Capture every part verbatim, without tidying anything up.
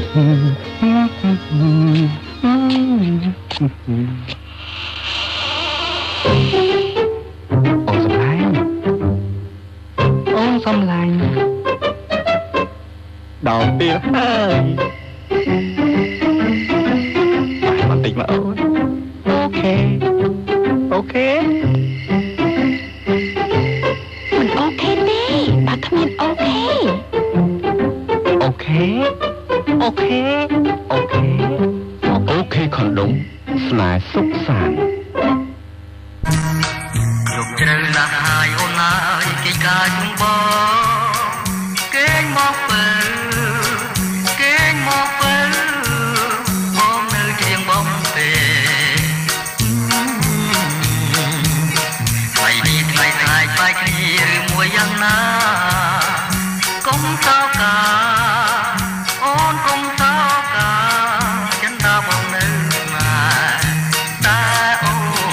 សំឡាញ់ដល់ពេលហើយបន្តិចមកអូនអូខេអូខេមិនអូខេទេបើគ្មានអូខេអូខេអូខេអូខេអូខេខុនដូមស្នេហ៍សុខសាន្តយកជ្រៅណាស់ហើយអូនអើយគេកាយជុំបងគេងមកពេលគេងមកពេលបងនៅជាងបងទេថ្ងៃនេះថ្ងៃថ្ងៃបែកគ្នាឬមួយយ៉ាងណាកុំសោកាអូនកុំសោកាចិនតាបងនៅណាតែអូ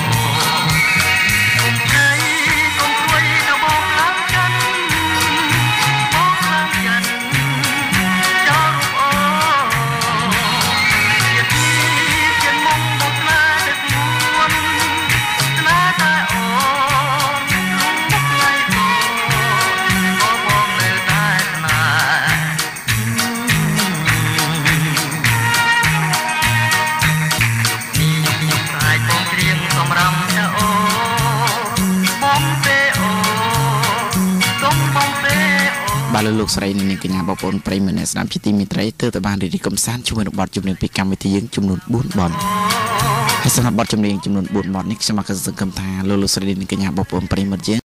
កុំខៃកុំព្រួយទៅបងឡើងចិនបងឡើងចិនចោលរូបអូជាតិនេះចិនមកមកស្នេហ៍ទឹកមួនស្នេហ៍តែអូមុខថ្លៃអូបងនៅតែស្នេហ៍បាទលោកស្រីនាងកញ្ញាបងប្អូនប្រិយមិត្តអ្នកស្ដាប់ជាទីមេត្រីទើបតែបានរីករាយកំសាន្តជាមួយនឹងបទចម្រៀងពីកម្មវិធីយើងចំនួនបួនបទហើយសម្រាប់បទចម្រៀងចំនួនបួនបទនេះខ្ញុំក៏សង្ឃឹមថាលោកលោកស្រីនាងកញ្ញាបងប្អូនប្រិយមិត្តយើង